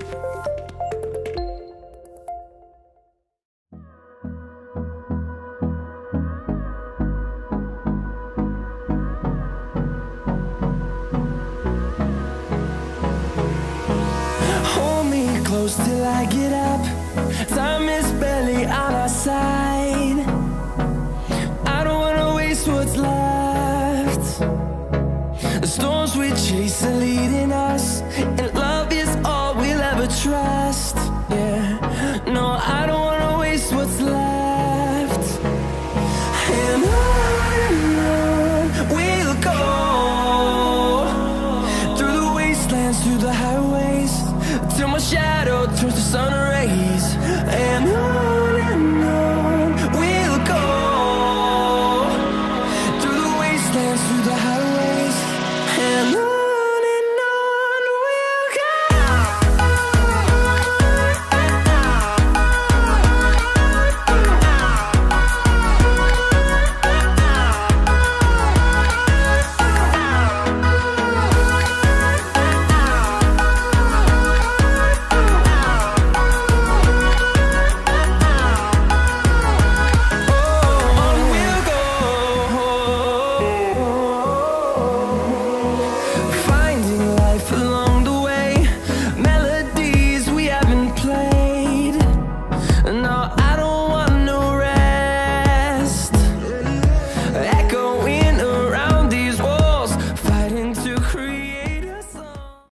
Close till I get up. Time is barely on our side. I don't wanna waste what's left. The storms we chase are leading us, and love is all we'll ever trust. Yeah, no, I don't wanna waste what's left. And on we'll go, through the wastelands, through the highways, till my shadow turns to sun